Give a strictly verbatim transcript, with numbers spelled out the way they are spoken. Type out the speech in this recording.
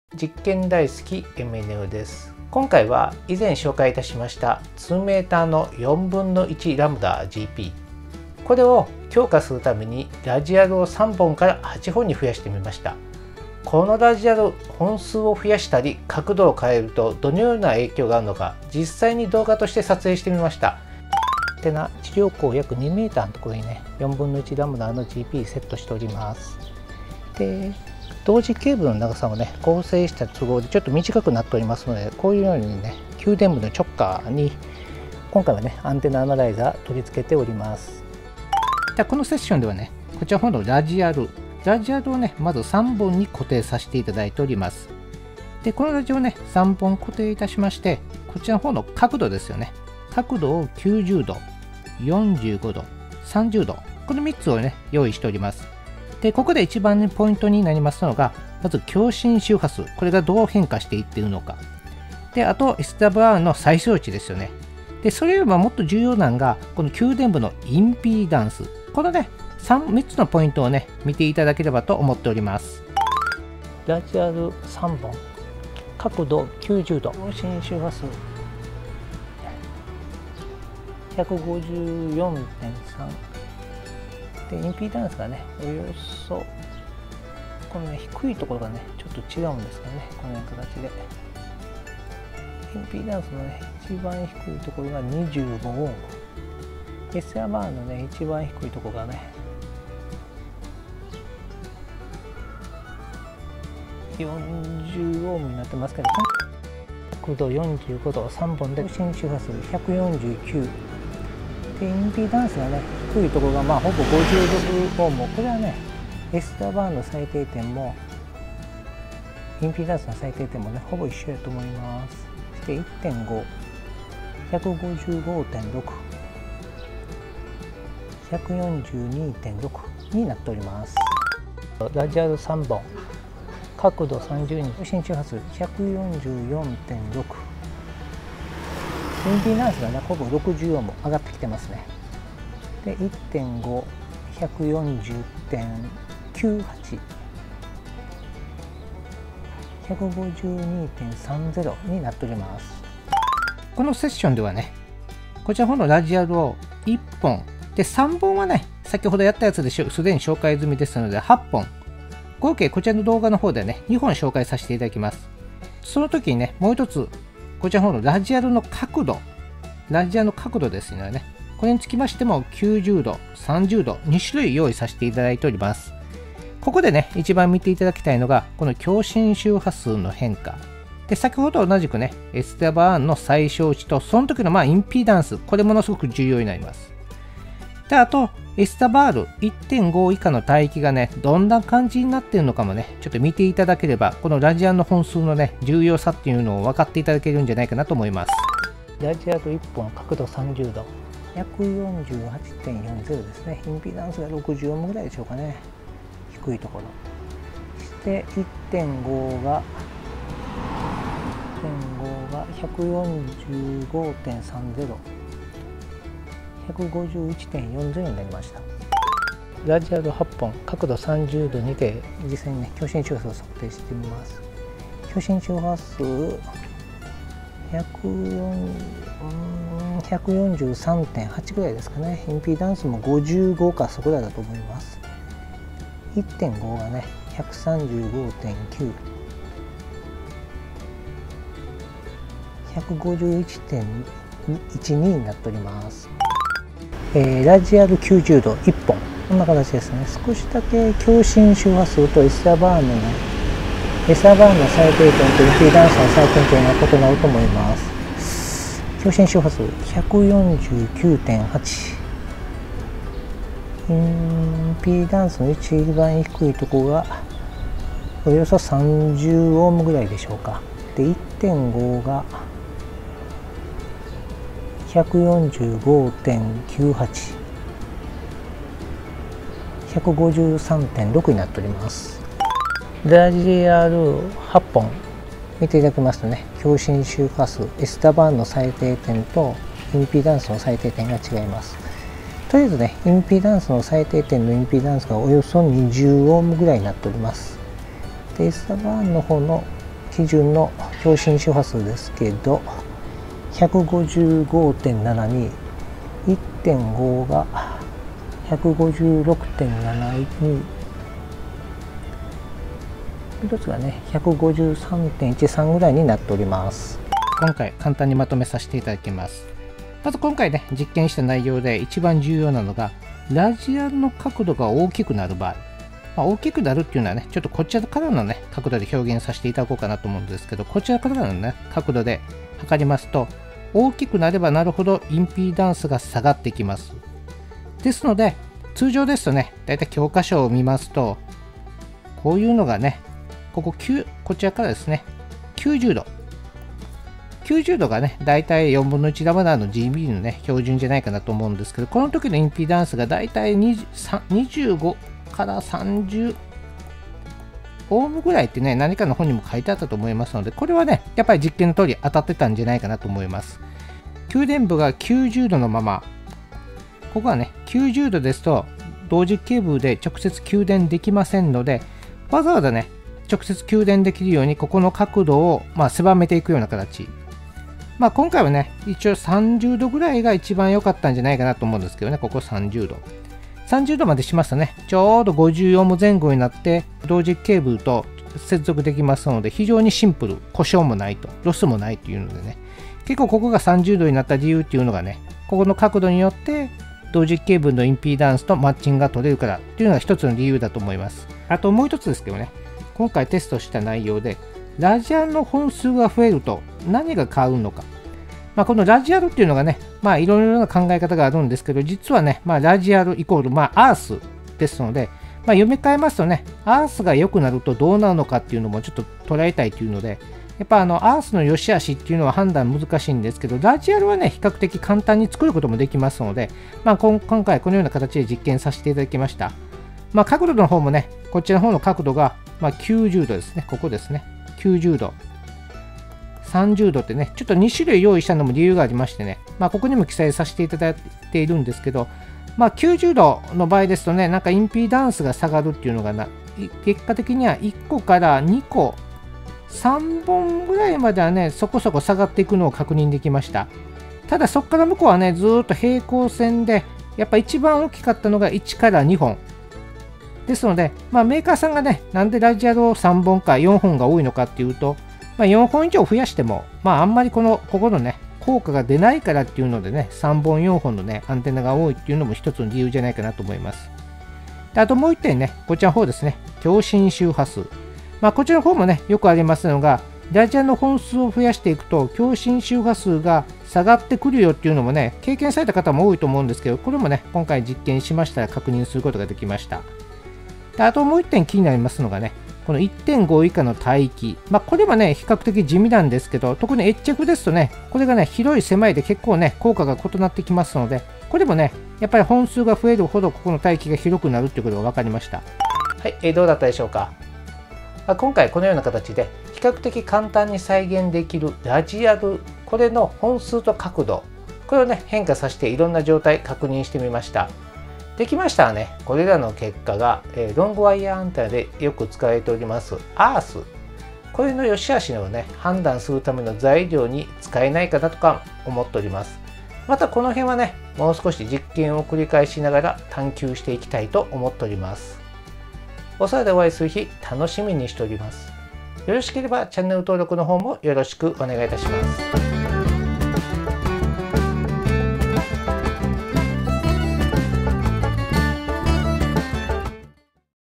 実験大好き エムエヌユー です。今回は以前紹介いたしましたにメーターのよんぶんのいちラムダ ジーピー、 これを強化するためにラジアルをさんぼんからはちほんに増やしてみました。このラジアル本数を増やしたり角度を変えるとどのような影響があるのか、実際に動画として撮影してみました。てな地上高約にメーターのところにねよんぶんのいちラムダの ジーピー セットしております。で同時ケーブルの長さをね構成した都合でちょっと短くなっておりますので、こういうようにね給電部の直下に今回はねアンテナアナライザー取り付けております。でこのセッションではねこちらの方のラジアルラジアルをねまずさんぼんに固定させていただいております。でこのラジオをねさんぼん固定いたしまして、こちらの方の角度ですよね、角度をきゅうじゅうど、よんじゅうごど、さんじゅうど、このみっつをね用意しております。でここで一番、ね、ポイントになりますのが、まず共振周波数、これがどう変化していっているのか。であと エスダブリューアール の最小値ですよね。でそれよりももっと重要なのがこの給電部のインピーダンス、このね 3, みっつのポイントをね見ていただければと思っております。ラジアルさんぼん、角度きゅうじゅうど、共振周波数 ひゃくごじゅうよんてんさんで、インピーダンスがねおよそこの、ね、低いところがねちょっと違うんですよね。このような形でインピーダンスのね一番低いところがにじゅうごオーム、 エスアール バーのね一番低いところがねよんじゅうオームになってますけど、角度よんじゅうごど、さんぼんで共振周波数ひゃくよんじゅうきゅうで、インピーダンスがね低いところがまあほぼごじゅうろくオーム、これはね エスダブリューアール の最低点もインピーダンスの最低点もねほぼ一緒やと思います。そして いってんご、ひゃくごじゅうごてんろく、ひゃくよんじゅうにてんろくになっております。ラジアルさんぼん、角度さんじゅうに、共振周波数 ひゃくよんじゅうよんてんろく、インピーダンスがねほぼろくじゅうオーム上がってきてますね。で いってんご、ひゃくよんじゅうてんきゅうはち、ひゃくごじゅうにてんさんぜろになっております。このセッションではねこちらの方のラジアルをいっぽんで、さんぼんはね先ほどやったやつですでに紹介済みですのではっぽん、合計こちらの動画の方でねにほん紹介させていただきます。その時にねもう一つこちらの方のラジアルの角度、ラジアルの角度ですよね、これにつきましてもきゅうじゅうど、さんじゅうど、にしゅるい用意させていただいております。ここでね一番見ていただきたいのがこの共振周波数の変化で、先ほど同じくね エスダブリューアール の最小値とその時のまあインピーダンス、これものすごく重要になります。であと エスダブリューアールいってんご 以下の帯域がねどんな感じになっているのかもねちょっと見ていただければ、このラジアルの本数のね重要さっていうのを分かっていただけるんじゃないかなと思います。ラジアルいっぽん、角度さんじゅうど、ひゃくよんじゅうはちてんよんぜろですね。インピーダンスがろくじゅうオームぐらいでしょうかね、低いところ。そして いってんご がいってんご が ひゃくよんじゅうごてんさんぜろ、ひゃくごじゅういちてんよんぜろになりました。ラジアルはっぽん、角度さんじゅうどにて実際にね共振周波数を測定してみます。共振周波数ひゃくよんじゅうさんてんはちぐらいですかね。インピーダンスもごじゅうごかそこぐらいだと思います。いってんご がねひゃくさんじゅうごてんきゅう、ひゃくごじゅういちてんいちに になっております。えー、ラジアルきゅうじゅうどいっぽん、こんな形ですね。少しだけ共振周波数と エスダブリューアール のね エスダブリューアール の最低点とインピーダンスの最低点が異なると思います。共振周波数 ひゃくよんじゅうきゅうてんはち、インピーダンスの一番低いところがおよそさんじゅうオームぐらいでしょうか。で いってんご がひゃくよんじゅうごてんきゅうはち、ひゃくごじゅうさんてんろくになっております。ラジアルはっぽん見ていただきますとね、共振周波数 エスダブリューアール の最低点とインピーダンスの最低点が違います。とりあえずね、インピーダンスの最低点のインピーダンスがおよそにじゅうオームぐらいになっております。で、エスダブリューアール の方の基準の共振周波数ですけど ひゃくごじゅうごてんななに、いってんご が ひゃくごじゅうろくてんななに、一つがね ひゃくごじゅうさんてんいちさん ぐらいになっております。今回簡単にまとめさせていただきます。まず今回ね実験した内容で一番重要なのがラジアルの角度が大きくなる場合、まあ、大きくなるっていうのはねちょっとこちらからのね角度で表現させていただこうかなと思うんですけど、こちらからのね角度で測りますと大きくなればなるほどインピダンスが下がってきます。ですので通常ですとねだいたい教科書を見ますとこういうのがねここきゅうこちらからですねきゅうじゅうどきゅうじゅうどがねだいたいよんぶんのいちラムダの ジービー のね標準じゃないかなと思うんですけど、この時のインピダンスがだいたいにじゅうごからさんじゅうオームぐらいってね何かの本にも書いてあったと思いますので、これはねやっぱり実験の通り当たってたんじゃないかなと思います。給電部がきゅうじゅうどのまま、ここはねきゅうじゅうどですと同時ケーブルで直接給電できませんので、わざわざね直接給電できるようにここの角度をまあ狭めていくような形。まあ今回はね一応さんじゅうどぐらいが一番良かったんじゃないかなと思うんですけどね、ここさんじゅうど。さんじゅうどまでしますとねちょうどごじゅうオーム前後になって同時ケーブルと接続できますので非常にシンプル、故障もないと、ロスもないというのでね、結構ここがさんじゅうどになった理由っていうのがね、ここの角度によって同時ケーブルのインピダンスとマッチングが取れるからっていうのが一つの理由だと思います。あともう一つですけどね、今回テストした内容でラジアルの本数が増えると何が変わるのか、まあ、このラジアルっていうのがね、まあいろいろな考え方があるんですけど、実はね、まあ、ラジアルイコール、まあ、アースですので、まあ、読み替えますとね、アースが良くなるとどうなるのかっていうのもちょっと捉えたいというので、やっぱあのアースの良し悪しっていうのは判断難しいんですけど、ラジアルはね、比較的簡単に作ることもできますので、まあ、今回このような形で実験させていただきました。まあ、角度の方もね、こちらの方の角度が、まあ、きゅうじゅうどですね、ここですね、きゅうじゅうど。さんじゅうどってね、ちょっとにしゅるい用意したのも理由がありましてね、まあ、ここにも記載させていただいているんですけど、まあ、きゅうじゅうどの場合ですとね、なんかインピダンスが下がるっていうのがな、結果的にはいっこからにこ、さんぼんぐらいまではね、そこそこ下がっていくのを確認できました。ただそこから向こうはね、ずーっと平行線で、やっぱ一番大きかったのがいちからにほん。ですので、まあ、メーカーさんがね、なんでラジアルをさんぼんかよんほんが多いのかっていうと、まあ、よんほん以上増やしても、まあ、あんまりこの、ここのね、効果が出ないからっていうのでね、さんぼんよんほんのね、アンテナが多いっていうのも一つの理由じゃないかなと思います。であともう一点ね、こちらの方ですね、共振周波数。まあ、こちらの方もね、よくありますのが、ラジアルの本数を増やしていくと、共振周波数が下がってくるよっていうのもね、経験された方も多いと思うんですけど、これもね、今回実験しましたら確認することができました。であともう一点気になりますのがね、この いってんご 以下の帯域、まあ、これはね、比較的地味なんですけど、特にエッチエフですとね、これがね、広い狭いで結構ね、効果が異なってきますので、これもね、やっぱり本数が増えるほど、ここの帯域が広くなるっていうことが分かりました。はい、えー、どうだったでしょうか。今回このような形で、比較的簡単に再現できるラジアル、これの本数と角度、これをね、変化させていろんな状態確認してみました。できましたらね、これらの結果が、えー、ロングワイヤーアンテナでよく使われておりますアース、これの良し悪しをね、判断するための材料に使えないかなとか思っております。またこの辺はね、もう少し実験を繰り返しながら探求していきたいと思っております。おさらでお会いする日、楽しみにしております。よろしければチャンネル登録の方もよろしくお願いいたします。